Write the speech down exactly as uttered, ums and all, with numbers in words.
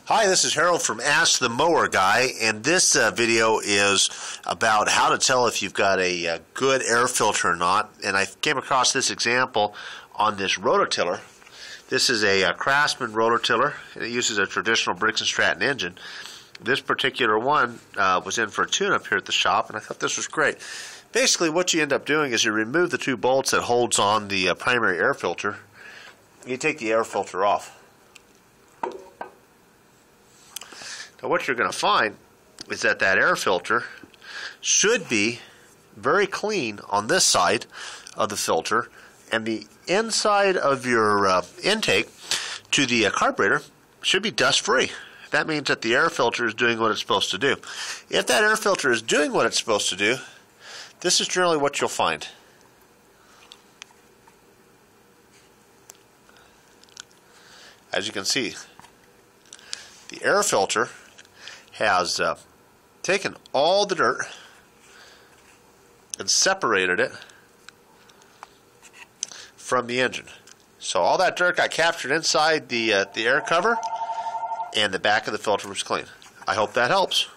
Hi, this is Harold from Ask the Mower Guy, and this uh, video is about how to tell if you've got a, uh good air filter or not. And I came across this example on this rototiller. This is a, a Craftsman rototiller, and it uses a traditional Briggs and Stratton engine. This particular one uh, was in for a tune-up here at the shop, and I thought this was great. Basically, what you end up doing is you remove the two bolts that holds on the uh, primary air filter. You take the air filter off. Now what you're going to find is that that air filter should be very clean on this side of the filter, and the inside of your uh, intake to the uh, carburetor should be dust free. That means that the air filter is doing what it's supposed to do. If that air filter is doing what it's supposed to do, this is generally what you'll find. As you can see, the air filter has uh, taken all the dirt and separated it from the engine. So all that dirt got captured inside the, uh, the air cover, and the back of the filter was clean. I hope that helps.